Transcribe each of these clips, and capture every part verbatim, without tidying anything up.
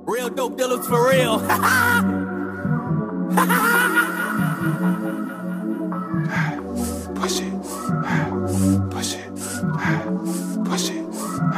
Real dope dealers for real. Push it. Push it. Push it.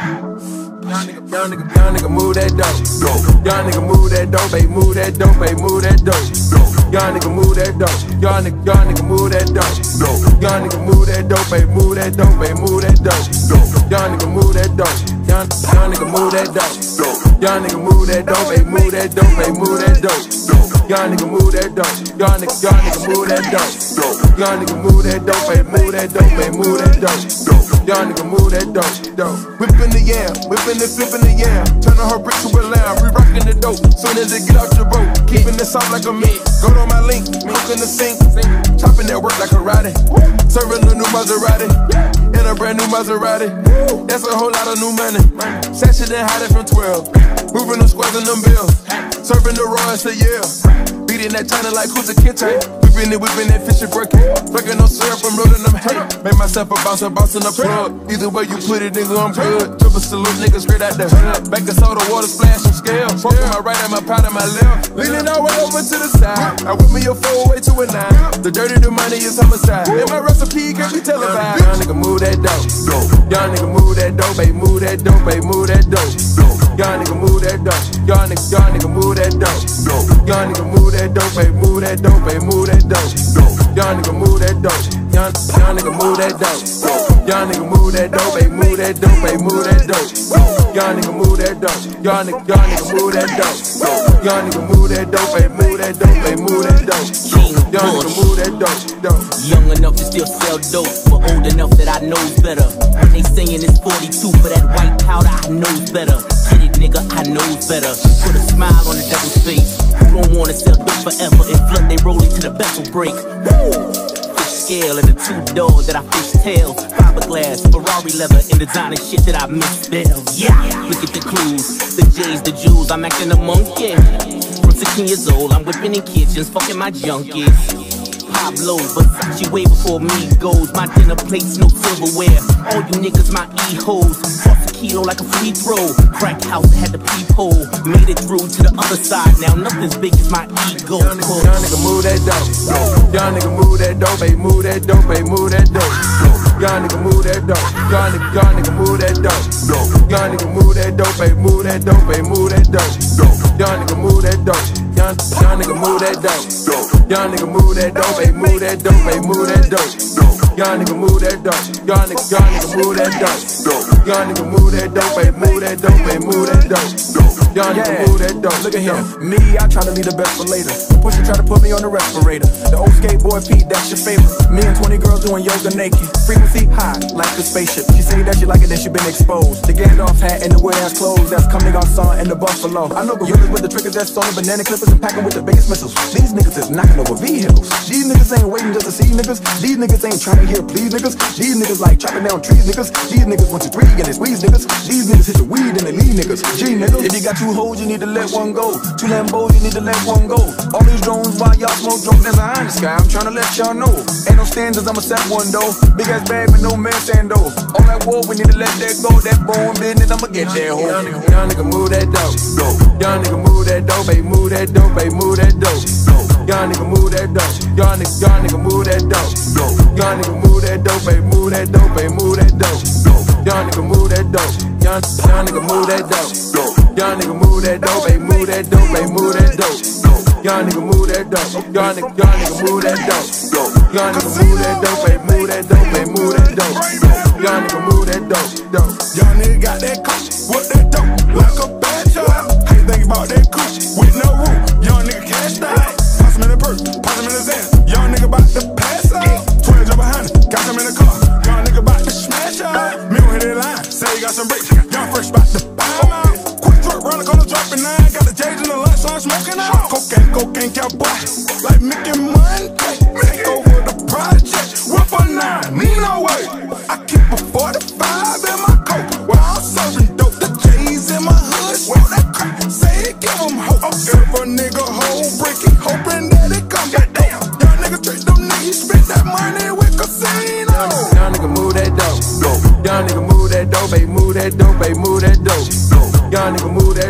Young nigga, young nigga, young nigga, move that dope. Young nigga, move that dope, baby, move that dope, baby, move that dope. Young nigga, move that dope. Young nigga, young nigga, move that dope. Young nigga, move that dope, baby, move that dope, baby, move that dope. Young nigga, move that dope. Young, young nigga, move that dope. Young nigga, move that dope, baby, move that dope, baby, move that dope. Young nigga, move that dope. Young nigga, young nigga, move that dope. Young nigga, move that dope, baby, move that dope, baby, move that dope. Young nigga, move that dope, dope. Whip in the yam, whip in the flip in the yam. Turning her brick to a lamb, re-rockin' the dope. Soon as it get out your boat, keeping it soft like a meat. Go to my link, cook in the sink, chopping that work like a riding. Serving a new Maserati, in a brand new Maserati. That's a whole lot of new money. Sashing and hiding from twelve, moving them squares and them bills. Serving the raw and say yeah. Beating that China like who's a kitten. Whipping it, whipping that fish and breaking. Fucking no syrup, I'm rolling them hay. Make myself a bouncer, bouncing the plug. Either way you put it, nigga, I'm good. Triple salute, nigga, straight out the hood. Back the soda, water splash and scale. Smoking my right and my powder, my left. Leaning all the way over to the side. I whip me a four way to a nine. The dirty, the money is homicide. And my recipe can't be televised. Young nigga, move that dope. Young nigga, move that dope, baby, move that dope, baby, move that dope. Young nigga, move that dope. Young nigga, young nigga, move that dope. Young nigga, move that dope, baby, move that dope, baby, move that dope. Young nigga, move that dope. Young, young nigga, move that dope. Young nigga, move that dope, baby, move that dope, baby, move that dope. Young nigga, move that dope. Young nigga, young nigga, move that dope. Young nigga, move that dope, baby, move that dope, baby, move that dope. Young nigga, move that dope, dope. Young enough to still sell dope, but old enough that I know better. When they singing it's forty-two for that white powder, I know better. Get it, nigga, I know better. Put a smile on the devil's face. Who don't wanna sell dope forever and flood they roll into the vessel break? Woo! Scale and the two doors that I fish tails, fiberglass, Ferrari leather, and designer shit that I misspelled. Yeah, look at the clues, the J's, the jewels, I'm acting a monkey. From sixteen years old, I'm whipping in kitchens, fucking my junkies. Pablo, Versace way before me goes. My dinner plates, no silverware. All you niggas, my e-hoes. Toss a kilo like a free throw. Crack house, had the peephole. Made it through to the other side. Now nothing's big as my ego. Young nigga, young nigga, move that dope. Young nigga, move that dope, baby, move that dope, baby, move that dope. Young nigga, move that dope. Young nigga, young nigga, move that dope. Young nigga, move that dope, baby, move that dope, baby, move that dope. Young nigga, move that dope. Young, young nigga, move that dope. Young nigga, move that dope, baby, move that dope, baby, move that dope. Young nigga, move that dope. Young nigga, young nigga, move that dope. Young nigga, move that dope, baby, move that dope, baby, move that dope. Young nigga, move that dope. Look at him. Me, I try to leave the best for later. Pusha try to put me on the respirator. The old skateboard Pete, that's your favorite. Me and twenty girls doing yoga naked. Frequency high, like the spaceship. She say that she like it, then she been exposed. The Gandalf hat and the weird ass clothes. That's coming on Son and the Buffalo. I know gorillas with the triggers that's on the banana clippers and packing with the biggest missiles. These niggas is knocking over vehicles. These niggas ain't waiting just to see niggas. These niggas ain't trying to hear please niggas. These niggas like chopping down trees niggas. These niggas want to three and they squeeze niggas. These niggas hit the weed and they leave niggas. G niggas. If you got two hoes, you need to let one go. Two Lambos, you need to let one go. All these drones while y'all smoke drones in the eye in the sky. I'm trying to let y'all know. Ain't no standards, I'ma set one though. Big ass bag but no man stand though. All that war, we need to let that go. That bone business, I'ma get that hoe. Young nigga, young nigga, move that dope. Young nigga, move that dope, baby, move that dope, baby, move that dope. Young nigga, move that dope. Young nigga, young nigga, move that dope. Young nigga, move that dope, baby, move that dope, baby, move that dope. Young nigga, move that dope. Young, young nigga, move that dope. Young nigga, move that dope, baby, move that dope, baby, move that dope. Young nigga, move that dope. Young nigga, young nigga, move that dope. Young nigga, move that dope, baby, move that dope, baby, move that dope. Young nigga, move that dope, dope. Young nigga got that coochie, what that dope, like a bad child. How you think about that coochie, with no roof? Young nigga cashed out, toss him in the purse, toss him in the Zan. Young nigga bout to pass out, twelve jump behind him, got him in the car. Young nigga bout to smash out, me on hit that line, say he got some bricks. Young fresh bout to buy him out. Quick truck, run the corner, dropping nine, got the J's in the lunch, so I'm smoking out. Cocaine, cocaine, cowboy, like Mickey Monday. Take over the project, whip a nine, me no way. I keep a forty-five in my coat, while I'm serving dope. The J's in my hood, smoke that crack, say it, give them hope. If a nigga hold bricky, hoping that it come back down. Young nigga treat them niggas, spend that money with casino. Young nigga, move that dope. Young nigga, move that dope, baby, move that dope, baby, move that dope. Young nigga, move that dope.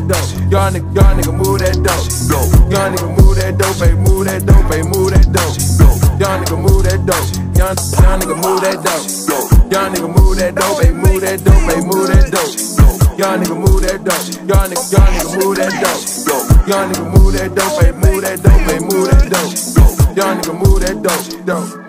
Y'all nigga, y'all nigga move that dope. Y'all nigga move that dope, baby, move that dope, baby, move that dope. Y'all nigga move that dope. Y'all, y'all nigga move that dope. Y'all nigga move that dope, baby, move that dope, baby, move that dope. Y'all nigga move that dope. Y'all nigga, y'all nigga move that dope. Y'all nigga move that dope, baby, move that dope, baby, move that dope. Y'all nigga move that dope, dope.